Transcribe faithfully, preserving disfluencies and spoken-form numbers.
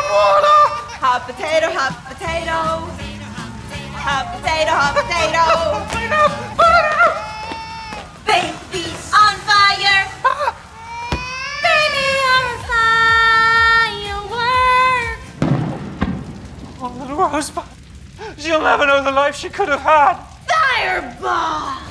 water! Hot potato, hot potato. Hot potato, hot potato. Baby's on fire. Baby on firework. Oh, little Rosebud. She'll never know the life she could have had. Fireball.